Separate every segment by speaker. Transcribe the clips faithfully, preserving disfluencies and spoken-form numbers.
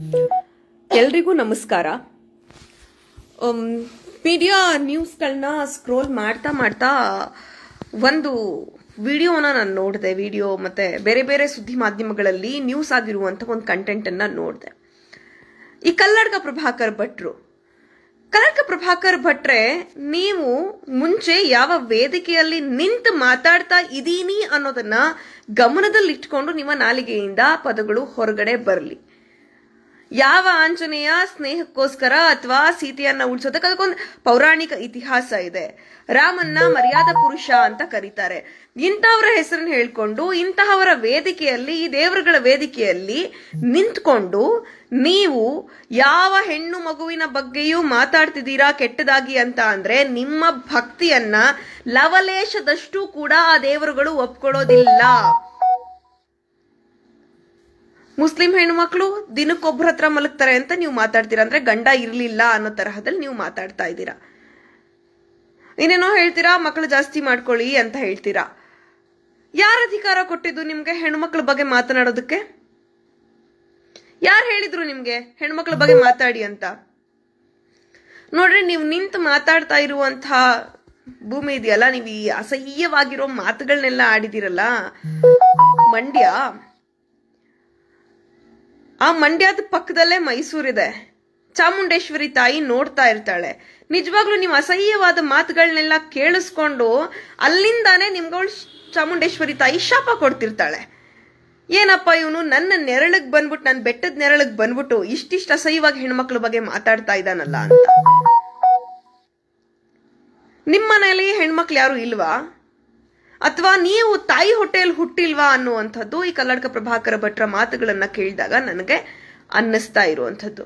Speaker 1: ಎಲ್ರಿಗೂ ನಮಸ್ಕಾರ. Media ನ್ಯೂಸ್ಗಳನ್ನ scroll ಮಾಡ್ತಾ ಮಾಡ್ತಾ ಒಂದು ವಿಡಿಯೋನ ನಾನು ನೋಡಿದೆ. ವಿಡಿಯೋ ಮತ್ತೆ ಬೇರೆ ಬೇರೆ ಸುದ್ದಿ ಮಾಧ್ಯಮಗಳಲ್ಲಿ ನ್ಯೂಸ್ ಆಗಿರುವಂತ ಒಂದು ಕಂಟೆಂಟ್ ಅನ್ನ ನೋಡಿದೆ. ಈ ಕಲ್ಲಡ್ಕ ಪ್ರಭಾಕರ್ ಭಟ್ರು ಕಲ್ಲಡ್ಕ ಪ್ರಭಾಕರ್ ಭಟ್ರೆ, ನೀವು ಮುಂಚೆ ಯಾವ ವೇದಿಕೆಯಲ್ಲಿ ನಿಂತು ಮಾತಾಡ್ತಾ ಇದೀನಿ ಅನ್ನೋದನ್ನ ಗಮನದಲ್ಲಿಟ್ಕೊಂಡು ನಿಮ್ಮ ನಾಲಿಗೆಯಿಂದ ಪದಗಳು ಹೊರಗಡೆ ಬರಲಿ. ಯಾವ ಆಂಜನೇಯ ಸ್ನೇಹಕ್ಕೋಸ್ಕರ ಅಥವಾ ಸೀತೆಯನ್ನ ಉಳಿಸೋದಕ್ಕೆ ಅದಕ್ಕೊಂದು ಪೌರಾಣಿಕ ಇತಿಹಾಸ ಇದೆ. ರಾಮನ್ನ ಮರ್ಯಾದ ಪುರುಷ ಅಂತ ಕರೀತಾರೆ. ಇಂತಹವರ ಹೆಸರನ್ನ ಹೇಳ್ಕೊಂಡು ಇಂತಹವರ ವೇದಿಕೆಯಲ್ಲಿ, ಈ ದೇವರುಗಳ ವೇದಿಕೆಯಲ್ಲಿ ನಿಂತ್ಕೊಂಡು ನೀವು ಯಾವ ಹೆಣ್ಣು ಮಗುವಿನ ಬಗ್ಗೆಯೂ ಮಾತಾಡ್ತಿದ್ದೀರಾ ಕೆಟ್ಟದಾಗಿ ಅಂತ ಅಂದ್ರೆ ನಿಮ್ಮ ಭಕ್ತಿಯನ್ನ ಲವಲೇಶದಷ್ಟು ಕೂಡ ಆ ದೇವರುಗಳು ಒಪ್ಕೊಳ್ಳೋದಿಲ್ಲ. ಮುಸ್ಲಿಂ ಹೆಣ್ಮಕ್ಳು ದಿನಕ್ಕೊಬ್ಬರ ಹತ್ರ ಮಲಗ್ತಾರೆ ಅಂತ ನೀವು ಮಾತಾಡ್ತೀರಾ, ಅಂದ್ರೆ ಗಂಡ ಇರ್ಲಿಲ್ಲ ಅನ್ನೋ ತರಹದಲ್ಲಿ ನೀವು ಮಾತಾಡ್ತಾ ಇದ್ದೀರಾ. ಇನ್ನೇನೋ ಹೇಳ್ತೀರಾ, ಮಕ್ಕಳು ಜಾಸ್ತಿ ಮಾಡ್ಕೊಳ್ಳಿ ಅಂತ ಹೇಳ್ತೀರಾ. ಯಾರ ಅಧಿಕಾರ ಕೊಟ್ಟಿದ್ದು ನಿಮ್ಗೆ ಹೆಣ್ಮಕ್ಳ ಬಗ್ಗೆ ಮಾತನಾಡೋದಕ್ಕೆ? ಯಾರು ಹೇಳಿದ್ರು ನಿಮ್ಗೆ ಹೆಣ್ಮಕ್ಳ ಬಗ್ಗೆ ಮಾತಾಡಿ ಅಂತ? ನೋಡ್ರಿ, ನೀವು ನಿಂತು ಮಾತಾಡ್ತಾ ಇರುವಂತಹ ಭೂಮಿ ಇದೆಯಲ್ಲ, ನೀವು ಈ ಅಸಹ್ಯವಾಗಿರೋ ಮಾತುಗಳನ್ನೆಲ್ಲ ಆಡಿದಿರಲ್ಲ, ಮಂಡ್ಯ, ಆ ಮಂಡ್ಯದ ಪಕ್ಕದಲ್ಲೇ ಮೈಸೂರಿದೆ. ಚಾಮುಂಡೇಶ್ವರಿ ತಾಯಿ ನೋಡ್ತಾ ಇರ್ತಾಳೆ. ನಿಜವಾಗ್ಲೂ ನೀವು ಅಸಹ್ಯವಾದ ಮಾತುಗಳನ್ನೆಲ್ಲ ಕೇಳಿಸ್ಕೊಂಡು ಅಲ್ಲಿಂದಾನೇ ನಿಮ್ಗಳು ಚಾಮುಂಡೇಶ್ವರಿ ತಾಯಿ ಶಾಪ ಕೊಡ್ತಿರ್ತಾಳೆ. ಏನಪ್ಪ ಇವನು ನನ್ನ ನೆರಳಿಗೆ ಬಂದ್ಬಿಟ್ಟು, ನನ್ನ ಬೆಟ್ಟದ ನೆರಳಿಗೆ ಬಂದ್ಬಿಟ್ಟು ಇಷ್ಟಿಷ್ಟ ಅಸಹ್ಯವಾಗಿ ಹೆಣ್ಮಕ್ಳ ಬಗ್ಗೆ ಮಾತಾಡ್ತಾ ಇದ್ದಾನಲ್ಲ ಅಂತ. ನಿಮ್ಮ ಮನೆಯಲ್ಲಿ ಹೆಣ್ಮಕ್ಳು ಯಾರು ಇಲ್ವಾ? ಅಥವಾ ನೀವು ತಾಯಿ ಹೊಟ್ಟೆಯಲ್ಲಿ ಹುಟ್ಟಿಲ್ವಾ ಅನ್ನುವಂಥದ್ದು ಈ ಕಲ್ಲಡ್ಕ ಪ್ರಭಾಕರ ಭಟ್ರ ಮಾತುಗಳನ್ನ ಕೇಳಿದಾಗ ನನಗೆ ಅನ್ನಿಸ್ತಾ ಇರುವಂಥದ್ದು.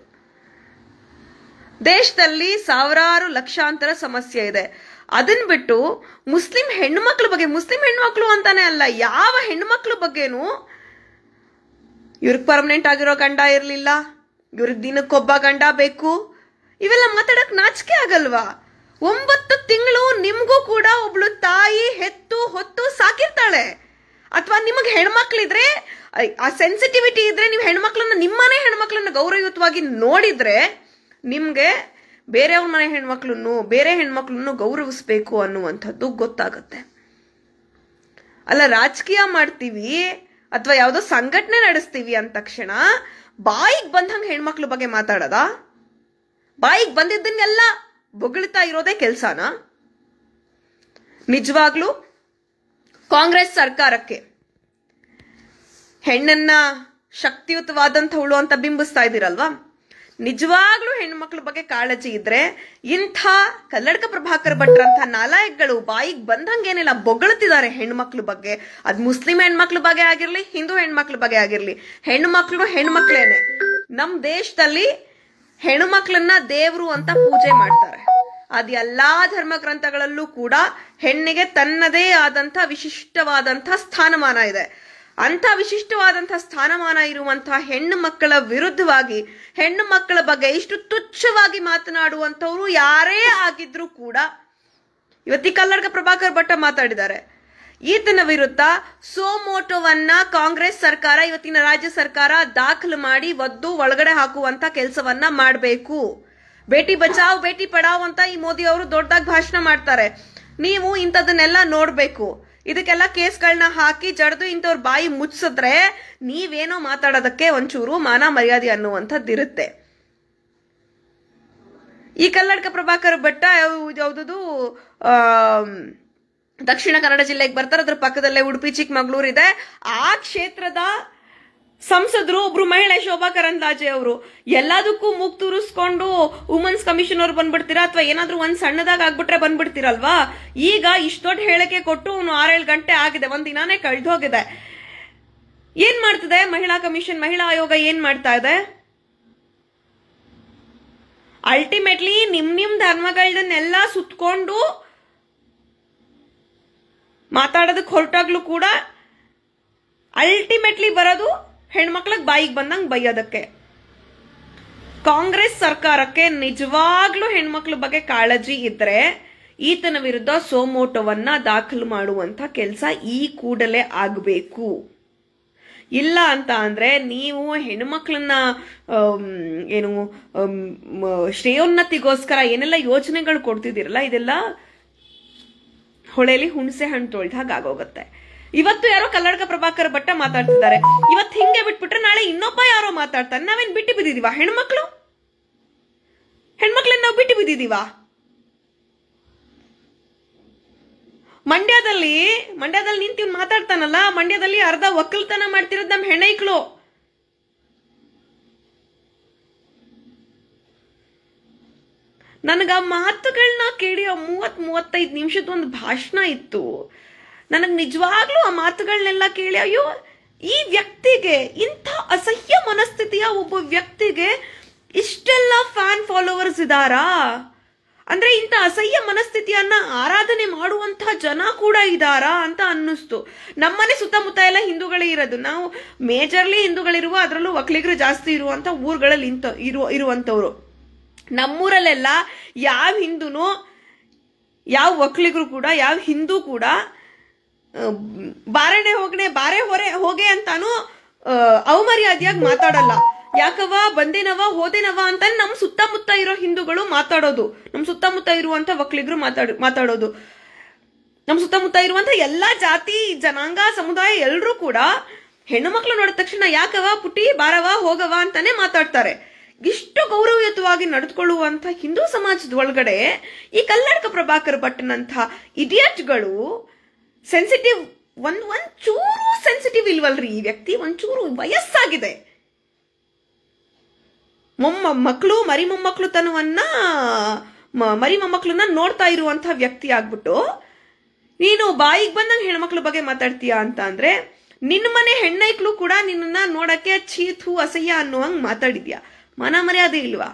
Speaker 1: ದೇಶದಲ್ಲಿ ಸಾವಿರಾರು ಲಕ್ಷಾಂತರ ಸಮಸ್ಯೆ ಇದೆ. ಅದನ್ ಬಿಟ್ಟು ಮುಸ್ಲಿಂ ಹೆಣ್ಮಕ್ಳ ಬಗ್ಗೆ, ಮುಸ್ಲಿಂ ಹೆಣ್ಮಕ್ಳು ಅಂತಾನೆ ಅಲ್ಲ, ಯಾವ ಹೆಣ್ಮಕ್ಳ ಬಗ್ಗೆನೂ ಇವ್ರಿಗೆ ಪರ್ಮನೆಂಟ್ ಆಗಿರೋ ಗಂಡ ಇರ್ಲಿಲ್ಲ, ಇವ್ರಿಗೆ ದಿನಕ್ಕೊಬ್ಬ ಗಂಡ ಬೇಕು, ಇವೆಲ್ಲ ಮಾತಾಡಕ್ ನಾಚಿಕೆ ಆಗಲ್ವಾ? ಒಂಬತ್ತು ತಿಂಗಳು ನಿಮ್ಗೂ ಕೂಡ ಒಬ್ಳು ತಾಯಿ ಹೆತ್ತು ಹೊತ್ತು ಸಾಕಿರ್ತಾಳೆ. ಅಥವಾ ನಿಮಗೆ ಹೆಣ್ಮಕ್ಳಿದ್ರೆ, ಆ ಸೆನ್ಸಿಟಿವಿಟಿ ಇದ್ರೆ, ನೀವು ಹೆಣ್ಮಕ್ಳನ್ನ ನಿಮ್ಮನೆ ಹೆಣ್ಮಕ್ಳನ್ನ ಗೌರವಯುತವಾಗಿ ನೋಡಿದ್ರೆ ನಿಮ್ಗೆ ಬೇರೆಯವ್ರ ಮನೆ ಹೆಣ್ಮಕ್ಳನ್ನು, ಬೇರೆ ಹೆಣ್ಮಕ್ಳನ್ನು ಗೌರವಿಸ್ಬೇಕು ಅನ್ನುವಂಥದ್ದು ಗೊತ್ತಾಗತ್ತೆ. ಅಲ್ಲ, ರಾಜಕೀಯ ಮಾಡ್ತೀವಿ ಅಥವಾ ಯಾವ್ದೋ ಸಂಘಟನೆ ನಡೆಸ್ತೀವಿ ಅಂದ ತಕ್ಷಣ ಬಾಯಿಗೆ ಬಂದಂಗ ಹೆಣ್ಮಕ್ಳ ಬಗ್ಗೆ ಮಾತಾಡೋದ? ಬಾಯಿಗೆ ಬಂದಿದ್ದನ್ನೆಲ್ಲ ಬೊಗಳ್ತಾ ಇರೋದೇ ಕೆಲ್ಸನ? ನಿಜವಾಗ್ಲೂ ಕಾಂಗ್ರೆಸ್ ಸರ್ಕಾರಕ್ಕೆ ಹೆಣ್ಣನ್ನ ಶಕ್ತಿಯುತವಾದಂಥವಳು ಅಂತ ಬಿಂಬಿಸ್ತಾ ಇದ್ದೀರಲ್ವಾ, ನಿಜವಾಗ್ಲೂ ಹೆಣ್ಮಕ್ಳ ಬಗ್ಗೆ ಕಾಳಜಿ ಇದ್ರೆ ಇಂಥ ಕಲ್ಲಡ್ಕ ಪ್ರಭಾಕರ್ ಭಟ್ರಂಥ ನಾಲಾಯಕ್ಗಳು ಬಾಯಿಗೆ ಬಂದಂಗೇನೆಲ್ಲ ಬೊಗಳ್ತಿದ್ದಾರೆ ಹೆಣ್ಮಕ್ಳ ಬಗ್ಗೆ. ಅದ್ ಮುಸ್ಲಿಂ ಹೆಣ್ಮಕ್ಳ ಬಗ್ಗೆ ಆಗಿರ್ಲಿ, ಹಿಂದೂ ಹೆಣ್ಮಕ್ಳ ಬಗ್ಗೆ ಆಗಿರ್ಲಿ, ಹೆಣ್ಮಕ್ಳು ಹೆಣ್ಮಕ್ಳೇನೆ. ನಮ್ ದೇಶದಲ್ಲಿ ಹೆಣ್ಮಕ್ಳನ್ನ ದೇವ್ರು ಅಂತ ಪೂಜೆ ಮಾಡ್ತಾರೆ. ಅದ್ ಎಲ್ಲಾ ಧರ್ಮ ಗ್ರಂಥಗಳಲ್ಲೂ ಕೂಡ ಹೆಣ್ಣಿಗೆ ತನ್ನದೇ ಆದಂತ ವಿಶಿಷ್ಟವಾದಂತ ಸ್ಥಾನಮಾನ ಇದೆ. ಅಂತ ವಿಶಿಷ್ಟವಾದಂತ ಸ್ಥಾನಮಾನ ಇರುವಂತಹ ಹೆಣ್ಣು ಮಕ್ಕಳ ವಿರುದ್ಧವಾಗಿ, ಹೆಣ್ಣು ಮಕ್ಕಳ ಬಗ್ಗೆ ಇಷ್ಟು ತುಚ್ಛವಾಗಿ ಮಾತನಾಡುವಂತವ್ರು ಯಾರೇ ಆಗಿದ್ರು ಕೂಡ, ಇವತ್ತಿ ಕಲ್ಲಡ್ಕ ಪ್ರಭಾಕರ್ ಭಟ್ಟ ಮಾತಾಡಿದ್ದಾರೆ. ಈತನ ವಿರುದ್ಧ ಸೋಮೋಟೋವನ್ನ ಕಾಂಗ್ರೆಸ್ ಸರ್ಕಾರ, ಇವತ್ತಿನ ರಾಜ್ಯ ಸರ್ಕಾರ ದಾಖಲು ಮಾಡಿ ಒದ್ದು ಒಳಗಡೆ ಹಾಕುವಂತ ಕೆಲಸವನ್ನ ಮಾಡಬೇಕು. ಬೇಟಿ ಬಚಾವ್ ಬೇಟಿ ಪಡಾವ್ ಅಂತ ಈ ಮೋದಿ ಅವರು ದೊಡ್ಡದಾಗಿ ಭಾಷಣ ಮಾಡ್ತಾರೆ. ನೀವು ಇಂಥದನ್ನೆಲ್ಲ ನೋಡ್ಬೇಕು. ಇದಕ್ಕೆಲ್ಲ ಕೇಸ್ಗಳನ್ನ ಹಾಕಿ ಜಡ್ದು ಇಂಥವ್ರ ಬಾಯಿ ಮುಚ್ಚಿಸಿದ್ರೆ ನೀವೇನೋ ಮಾತಾಡೋದಕ್ಕೆ ಒಂಚೂರು ಮಾನ ಮರ್ಯಾದೆ ಅನ್ನುವಂಥದ್ದು ಇರುತ್ತೆ. ಈ ಕಲ್ಲಡ್ಕ ಪ್ರಭಾಕರ್ ಭಟ್ಟ ಯಾವ್ದು ಆ ದಕ್ಷಿಣ ಕನ್ನಡ ಜಿಲ್ಲೆಗೆ ಬರ್ತಾರೆ. ಅದ್ರ ಪಕ್ಕದಲ್ಲೇ ಉಡುಪಿ ಚಿಕ್ಕಮಗಳೂರು ಇದೆ. ಆ ಕ್ಷೇತ್ರದ ಸಂಸದರು ಒಬ್ರು ಮಹಿಳೆ ಶೋಭಾ ಕರಂದ್ಲಾಜೆ ಅವರು. ಎಲ್ಲದಕ್ಕೂ ಮೂಗ್ ತೂರಿಸ್ಕೊಂಡು ವುಮೆನ್ಸ್ ಕಮಿಷನ್ ಅವ್ರು ಬಂದ್ಬಿಡ್ತೀರಾ, ಅಥವಾ ಏನಾದ್ರೂ ಒಂದ್ ಸಣ್ಣದಾಗ ಆಗ್ಬಿಟ್ರೆ ಬಂದ್ಬಿಡ್ತೀರಲ್ವಾ? ಈಗ ಇಷ್ಟ ದೊಡ್ಡ ಹೇಳಿಕೆ ಕೊಟ್ಟು ಆರೇಳು ಗಂಟೆ ಆಗಿದೆ, ಒಂದ್ ದಿನಾನೇ ಕಳೆದು ಹೋಗಿದೆ. ಏನ್ ಮಾಡ್ತಿದೆ ಮಹಿಳಾ ಕಮಿಷನ್, ಮಹಿಳಾ ಆಯೋಗ ಏನ್ ಮಾಡ್ತಾ ಇದೆ? ಅಲ್ಟಿಮೇಟ್ಲಿ ನಿಮ್ ನಿಮ್ ಧರ್ಮಗಳನ್ನೆಲ್ಲ ಸುತ್ಕೊಂಡು ಮಾತಾಡೋದಕ್ಕೆ ಹೊರಟಾಗ್ಲೂ ಕೂಡ ಅಲ್ಟಿಮೇಟ್ಲಿ ಬರೋದು ಹೆಣ್ಮಕ್ಳಿಗೆ ಬಾಯಿಗೆ ಬಂದಂಗೆ ಬೈಯೋದಕ್ಕೆ. ಕಾಂಗ್ರೆಸ್ ಸರ್ಕಾರಕ್ಕೆ ನಿಜವಾಗ್ಲೂ ಹೆಣ್ಮಕ್ಳ ಬಗ್ಗೆ ಕಾಳಜಿ ಇದ್ರೆ ಈತನ ವಿರುದ್ಧ ಸೋಮೋಟೋವನ್ನ ದಾಖಲು ಮಾಡುವಂತ ಕೆಲಸ ಈ ಕೂಡಲೇ ಆಗಬೇಕು. ಇಲ್ಲ ಅಂತ ಅಂದ್ರೆ ನೀವು ಹೆಣ್ಮಕ್ಳನ್ನ ಏನು ಶ್ರೇಯೋನ್ನತಿಗೋಸ್ಕರ ಏನೆಲ್ಲ ಯೋಜನೆಗಳು ಕೊಡ್ತಿದ್ದೀರಲ್ಲ, ಇದೆಲ್ಲ ಹೊಳೆಲಿ ಹುಣಸೆ ಹಣ್ಣು ತೊಳ್ದ ಹಾಗೆ ಆಗೋಗುತ್ತೆ. ಇವತ್ತು ಯಾರೋ ಕಲ್ಲಡ್ಕ ಪ್ರಭಾಕರ್ ಭಟ್ಟ ಮಾತಾಡ್ತಿದ್ದಾರೆ, ಇವತ್ತು ಹಿಂಗೆ ಬಿಟ್ಬಿಟ್ರೆ ನಾಳೆ ಇನ್ನೊಬ್ಬ ಯಾರೋ ಮಾತಾಡ್ತಾರೆ. ನಾವೇನ್ ಬಿಟ್ಟು ಬಿದ್ದಿದೀವ? ಹೆಣ್ಮಕ್ಳು ಹೆಣ್ಮಕ್ಳನ್ನ ನಾವು ಬಿಟ್ಟು ಬಿದ್ದಿದೀವ? ಮಂಡ್ಯದಲ್ಲಿ ಮಂಡ್ಯದಲ್ಲಿ ನಿಂತು ಮಾತಾಡ್ತಾನಲ್ಲ, ಮಂಡ್ಯದಲ್ಲಿ ಅರ್ಧ ಒಕ್ಕಲ್ತನ ಮಾಡ್ತಿರೋದು ನಮ್ ಹೆಣ್ಣೈಕ್ಳು. ನನಗ ಆ ಮಾತುಗಳನ್ನ ಕೇಳಿ ಆ ಮೂವತ್ ಮೂವತ್ತೈದು ನಿಮಿಷದ ಒಂದು ಭಾಷಣ ಇತ್ತು. ನನಗ್ ನಿಜವಾಗ್ಲೂ ಆ ಮಾತುಗಳನ್ನೆಲ್ಲ ಕೇಳಿ ಅಯ್ಯೋ, ಈ ವ್ಯಕ್ತಿಗೆ, ಇಂಥ ಅಸಹ್ಯ ಮನಸ್ಥಿತಿಯ ಒಬ್ಬ ವ್ಯಕ್ತಿಗೆ ಇಷ್ಟೆಲ್ಲ ಫ್ಯಾನ್ ಫಾಲೋವರ್ಸ್ ಇದಾರಾ? ಅಂದ್ರೆ ಇಂಥ ಅಸಹ್ಯ ಮನಸ್ಥಿತಿಯನ್ನ ಆರಾಧನೆ ಮಾಡುವಂತಹ ಜನ ಕೂಡ ಇದಾರಾ ಅಂತ ಅನ್ನಿಸ್ತು. ನಮ್ಮನೆ ಸುತ್ತಮುತ್ತ ಎಲ್ಲ ಹಿಂದೂಗಳೇ ಇರೋದು, ನಾವು ಮೇಜರ್ಲಿ ಹಿಂದೂಗಳಿರುವ, ಅದರಲ್ಲೂ ಒಕ್ಕಲಿಗರು ಜಾಸ್ತಿ ಇರುವಂತ ಊರುಗಳಲ್ಲಿ ಇಂತ ಇರುವ ಇರುವಂತವ್ರು. ನಮ್ಮೂರಲ್ಲೆಲ್ಲ ಯಾವ ಹಿಂದೂನು, ಯಾವ ಒಕ್ಕಲಿಗರು ಕೂಡ, ಯಾವ ಹಿಂದೂ ಕೂಡ ಬಾರಣೆ ಹೋಗಣೆ ಬಾರೆ ಹೊರೆ ಹೋಗೆ ಅಂತಾನು ಅವಮರ್ಯಾದೆಯಾಗಿ ಮಾತಾಡಲ್ಲ. ಯಾಕವ ಬಂದೇನವ ಹೋದೇನವ ಅಂತ ನಮ್ ಸುತ್ತಮುತ್ತ ಇರೋ ಹಿಂದೂಗಳು ಮಾತಾಡೋದು, ನಮ್ ಸುತ್ತಮುತ್ತ ಇರುವಂತ ಒಕ್ಕಲಿಗರು ಮಾತಾಡ ಮಾತಾಡೋದು ನಮ್ ಸುತ್ತಮುತ್ತ ಇರುವಂತ ಎಲ್ಲಾ ಜಾತಿ ಜನಾಂಗ ಸಮುದಾಯ ಎಲ್ರೂ ಕೂಡ ಹೆಣ್ಣು ಮಕ್ಳು ನೋಡಿದ ತಕ್ಷಣ ಯಾಕವ ಪುಟಿ ಬಾರವ ಹೋಗವ ಅಂತಾನೆ ಮಾತಾಡ್ತಾರೆ. ಇಷ್ಟು ಗೌರವಯುತವಾಗಿ ನಡೆದುಕೊಳ್ಳುವಂತ ಹಿಂದೂ ಸಮಾಜದ ಒಳಗಡೆ ಈ ಕಲ್ಲಡ್ಕ ಪ್ರಭಾಕರ್ ಭಟ್ಟನಂತ ಇಡಿಯಟ್ಗಳು ಸೆನ್ಸಿಟಿವ್, ಒಂದ್ ಒಂದ್ ಚೂರು ಸೆನ್ಸಿಟಿವ್ ಇಲ್ವಲ್ರಿ ಈ ವ್ಯಕ್ತಿ. ಒಂಚೂರು ವಯಸ್ಸಾಗಿದೆ, ಮೊಮ್ಮ ಮಕ್ಕಳು ಮರಿ ಮೊಮ್ಮಕ್ಕಳು ತನವನ್ನ ಮರಿ ಮೊಮ್ಮಕ್ಕಳನ್ನ ನೋಡ್ತಾ ಇರುವಂತಹ ವ್ಯಕ್ತಿ ಆಗ್ಬಿಟ್ಟು ನೀನು ಬಾಯಿಗೆ ಬಂದಂಗ ಹೆಣ್ಮಕ್ಳ ಬಗ್ಗೆ ಮಾತಾಡ್ತೀಯಾ ಅಂತ ಅಂದ್ರೆ, ನಿನ್ನ ಮನೆ ಹೆಣ್ಣೈಕ್ಳು ಕೂಡ ನಿನ್ನ ನೋಡಕ್ಕೆ ಚೀತು ಅಸಹ್ಯ ಅನ್ನುವಂಗ್ ಮಾತಾಡಿದ್ಯಾ? ಮಾನ ಮರ್ಯಾದೆ ಇಲ್ವಾ?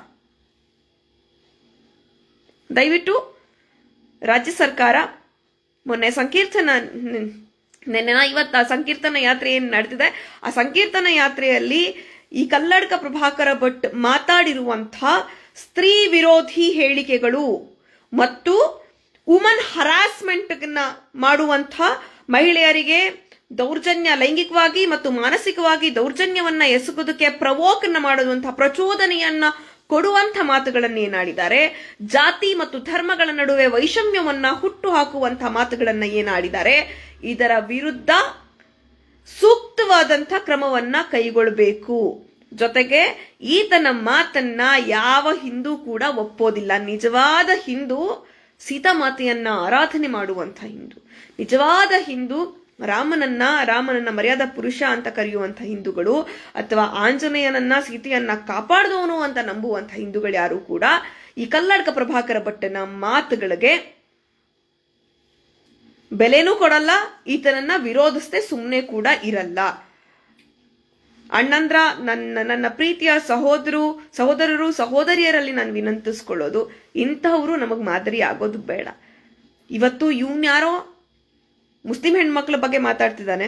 Speaker 1: ದಯವಿಟ್ಟು ರಾಜ್ಯ ಸರ್ಕಾರ ಮೊನ್ನೆ ಸಂಕೀರ್ತನ ನೆನ್ನೆ ಇವತ್ತು ಆ ಸಂಕೀರ್ತನ ಯಾತ್ರೆ ಏನ್ ನಡೆದಿದೆ, ಆ ಸಂಕೀರ್ತನ ಯಾತ್ರೆಯಲ್ಲಿ ಈ ಕಲ್ಲಡ್ಕ ಪ್ರಭಾಕರ ಭಟ್ ಮಾತಾಡಿರುವಂತಹ ಸ್ತ್ರೀ ವಿರೋಧಿ ಹೇಳಿಕೆಗಳು ಮತ್ತು ವುಮನ್ ಹರಾಸ್ಮೆಂಟ್ ಮಾಡುವಂತ ಮಹಿಳೆಯರಿಗೆ ದೌರ್ಜನ್ಯ, ಲೈಂಗಿಕವಾಗಿ ಮತ್ತು ಮಾನಸಿಕವಾಗಿ ದೌರ್ಜನ್ಯವನ್ನ ಎಸಗುವುದಕ್ಕೆ ಪ್ರವೋಕನ್ನ ಮಾಡುವಂತಹ ಪ್ರಚೋದನೆಯನ್ನ ಕೊಡುವಂತ ಮಾತುಗಳನ್ನೇನಾಡಿದ್ದಾರೆ, ಜಾತಿ ಮತ್ತು ಧರ್ಮಗಳ ನಡುವೆ ವೈಷಮ್ಯವನ್ನ ಹುಟ್ಟು ಹಾಕುವಂತಹ ಮಾತುಗಳನ್ನ ಏನಾಡಿದ್ದಾರೆ, ಇದರ ವಿರುದ್ಧ ಸೂಕ್ತವಾದಂಥ ಕ್ರಮವನ್ನ ಕೈಗೊಳ್ಳಬೇಕು. ಜೊತೆಗೆ ಈತನ ಮಾತನ್ನ ಯಾವ ಹಿಂದೂ ಕೂಡ ಒಪ್ಪೋದಿಲ್ಲ. ನಿಜವಾದ ಹಿಂದೂ ಸೀತಾಮಾತೆಯನ್ನ ಆರಾಧನೆ ಮಾಡುವಂತ ಹಿಂದೂ, ನಿಜವಾದ ಹಿಂದೂ ರಾಮನನ್ನ ರಾಮನನ್ನ ಮರ್ಯಾದಾ ಪುರುಷ ಅಂತ ಕರೆಯುವಂತ ಹಿಂದೂಗಳು ಅಥವಾ ಆಂಜನೇಯನನ್ನ ಸೀತೆಯನ್ನ ಕಾಪಾಡಿದವನು ಅಂತ ನಂಬುವಂತ ಹಿಂದೂಗಳು ಯಾರು ಕೂಡ ಈ ಕಲ್ಲಡ್ಕ ಪ್ರಭಾಕರ ಭಟ್ಟನ ಮಾತುಗಳಿಗೆ ಬೆಲೆನೂ ಕೊಡಲ್ಲ, ಈತನನ್ನ ವಿರೋಧಿಸದೆ ಸುಮ್ಮನೆ ಕೂಡ ಇರಲ್ಲ. ಅಣ್ಣಂದ್ರ, ನನ್ನ ನನ್ನ ಪ್ರೀತಿಯ ಸಹೋದರು ಸಹೋದರರು ಸಹೋದರಿಯರಲ್ಲಿ ನಾನು ವಿನಂತಿಸ್ಕೊಳ್ಳೋದು, ಇಂತಹವರು ನಮಗ್ ಮಾದರಿ ಆಗೋದು ಬೇಡ. ಇವತ್ತು ಇವನ್ ಯಾರೋ ಮುಸ್ಲಿಂ ಹೆಣ್ಮಕ್ಳ ಬಗ್ಗೆ ಮಾತಾಡ್ತಿದ್ದಾನೆ,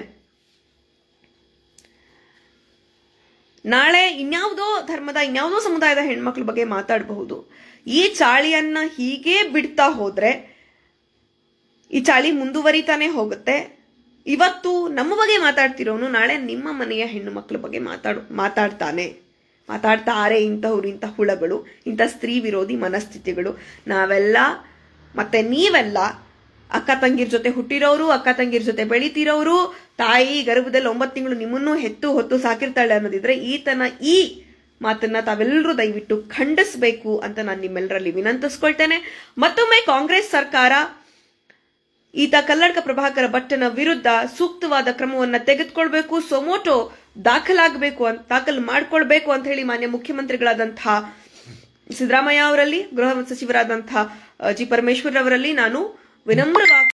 Speaker 1: ನಾಳೆ ಇನ್ಯಾವುದೋ ಧರ್ಮದ ಇನ್ಯಾವುದೋ ಸಮುದಾಯದ ಹೆಣ್ಮಕ್ಳ ಬಗ್ಗೆ ಮಾತಾಡಬಹುದು. ಈ ಚಾಳಿಯನ್ನ ಹೀಗೆ ಬಿಡ್ತಾ ಹೋದ್ರೆ ಈ ಚಾಳಿ ಮುಂದುವರಿತಾನೆ ಹೋಗುತ್ತೆ. ಇವತ್ತು ನಮ್ಮ ಬಗ್ಗೆ ಮಾತಾಡ್ತಿರೋನು ನಾಳೆ ನಿಮ್ಮ ಮನೆಯ ಹೆಣ್ಣು ಮಕ್ಕಳ ಬಗ್ಗೆ ಮಾತಾಡು ಮಾತಾಡ್ತಾನೆ ಮಾತಾಡ್ತಾರೆ ಇಂಥವ್ರು, ಇಂಥ ಹುಳಗಳು, ಇಂಥ ಸ್ತ್ರೀ ವಿರೋಧಿ ಮನಸ್ಥಿತಿಗಳು. ನಾವೆಲ್ಲ ಮತ್ತೆ ನೀವೆಲ್ಲ ಅಕ್ಕ ತಂಗಿರ್ ಜೊತೆ ಹುಟ್ಟಿರೋರು, ಅಕ್ಕ ತಂಗಿರ್ ಜೊತೆ ಬೆಳಿತಿರೋರು, ತಾಯಿ ಗರ್ಭದಲ್ಲಿ ಒಂಬತ್ತು ತಿಂಗಳು ನಿಮ್ಮನ್ನು ಹೆತ್ತು ಹೊತ್ತು ಸಾಕಿರ್ತಾಳೆ ಅನ್ನೋದಿದ್ರೆ ಈತನ ಈ ಮಾತನ್ನ ತಾವೆಲ್ಲರೂ ದಯವಿಟ್ಟು ಖಂಡಿಸಬೇಕು ಅಂತ ನಾನು ನಿಮ್ಮೆಲ್ಲರಲ್ಲಿ ವಿನಂತಿಸ್ಕೊಳ್ತೇನೆ. ಮತ್ತೊಮ್ಮೆ ಕಾಂಗ್ರೆಸ್ ಸರ್ಕಾರ ಈತ ಕಲ್ಲಡ್ಕ ಪ್ರಭಾಕರ ಭಟ್ಟನ ವಿರುದ್ಧ ಸೂಕ್ತವಾದ ಕ್ರಮವನ್ನ ತೆಗೆದುಕೊಳ್ಬೇಕು, ಸೊಮೋಟೋ ದಾಖಲಾಗಬೇಕು ಅಂತ ದಾಖಲು ಮಾಡ್ಕೊಳ್ಬೇಕು ಅಂತ ಹೇಳಿ ಮಾನ್ಯ ಮುಖ್ಯಮಂತ್ರಿಗಳಾದಂತಹ ಸಿದ್ದರಾಮಯ್ಯ ಅವರಲ್ಲಿ, ಗೃಹ ಸಚಿವರಾದಂತಹ ಜಿ ಪರಮೇಶ್ವರ್ ಅವರಲ್ಲಿ ನಾನು ವಿನಮ್ರವಾಗಿ